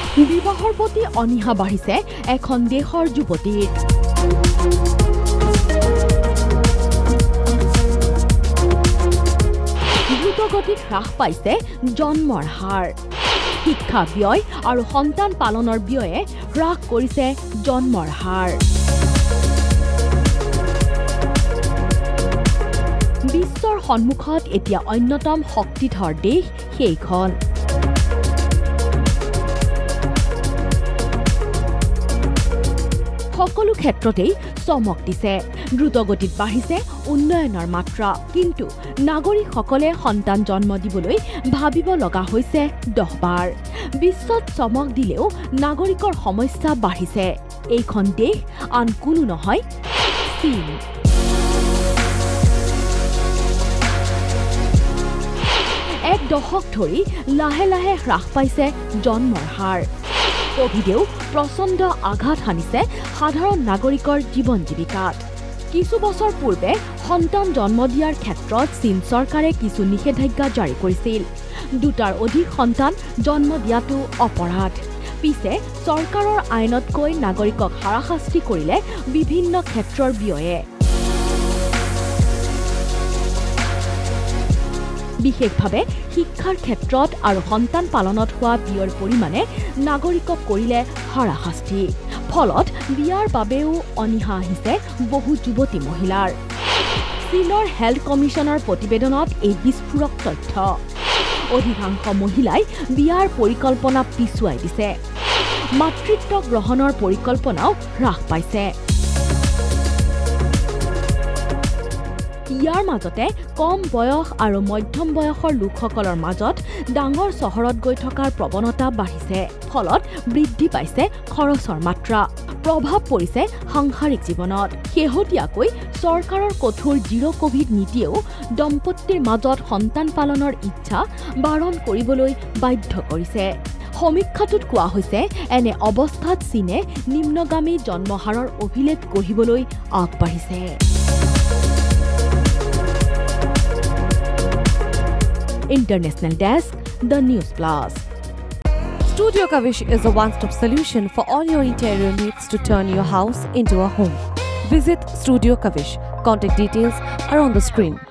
বিবাহৰ প্ৰতি অনীহা বাঢ়িছে এখন দেশৰ যুৱতীৰ। দ্ৰুতগতিত হ্ৰাস পাইছে জন্মৰ হাৰ। শিক্ষা ব্যয় আৰু সন্তান পালনৰ ব্যয়ে হ্ৰাস কৰিছে জন্মৰ হাৰ। বিশ্বৰ সন্মুখত এতিয়া অন্যতম শক্তিধৰ দেশ সেইখন। সকলো ক্ষেত্ৰতেই চমক দিছে। দ্ৰুতগতিত বাঢ়িছে উন্নয়নৰ মাত্ৰা, কিন্তু নাগৰিকসকলে সন্তান জন্ম দিবলৈ ভাবিব লগা হৈছে 10 বাৰ। বিশ্বত চমক দিলেও নাগৰিকৰ সমস্যা বাঢ়িছে। এইখন দেশ আন কোনো নহয়, চীন। এক দশক ধৰি লাহে লাহে হ্ৰাস পাইছে জন্মৰ হাৰ। কোভিডেও প্ৰচণ্ড আঘাত হানিছে সাধাৰণ নাগৰিকৰ জীৱন জীৱিকাত। কিছু বছৰ পূৰ্বে সন্তান জন্ম দিয়াৰ ক্ষেত্ৰত চীন চৰকাৰে কিছু নিষেধাজ্ঞা জাৰি কৰিছিল। 2টাৰ অধিক সন্তান জন্ম দিয়াটো অপৰাধ। পিছে চৰকাৰৰ আইনতকৈ নাগৰিকক হাৰাশাস্তি কৰিলে বিভিন্ন ক্ষেত্ৰৰ ব্যয়ে। বিশেষভাৱে শিক্ষাৰ ক্ষেত্ৰত আৰু সন্তান পালনত হোৱা ব্যয়ৰ পৰিমাণে নাগৰিকক কৰিলে হাৰাশাস্তি। ফলত বিয়াৰ বাবেও অনীহা আহিছে বহু যুৱতী মহিলাৰ। চীনৰ হেল্থ কমিছনৰ প্ৰতিবেদনত এই বিস্ফোৰক তথ্য। অধিকাংশ মহিলাই বিয়াৰ পৰিকল্পনা পিছুৱাই দিছে। মাতৃত্ব গ্ৰহণৰ পৰিকল্পনাও হ্ৰাস পাইছে। ইয়াৰ মাজতে কম বয়স আৰু মধ্যম বয়সৰ লোকসকলৰ মাজত ডাঙৰ চহৰত গৈ থকাৰ প্ৰৱণতা বাঢ়িছে। ফলত বৃদ্ধি পাইছে খৰচৰ মাত্ৰা। প্ৰভাৱ পৰিছে সাংসাৰিক জীৱনত। শেহতীয়াকৈ চৰকাৰৰ কঠোৰ জিৰ' কোভিড নীতিয়েও দম্পতীৰ মাজত সন্তান পালনৰ ইচ্ছা বাৰণ কৰিবলৈ বাধ্য কৰিছে। সমীক্ষাটোত কোৱা হৈছে, এনে অৱস্থাত চীনে নিম্নগামী জন্মহাৰৰ অভিলেখ গঢ়িবলৈ আগবাঢ়িছে। International Desk, The News Plus. Studio Kavish is a one-stop solution for all your interior needs to turn your house into a home. Visit Studio Kavish. Contact details are on the screen.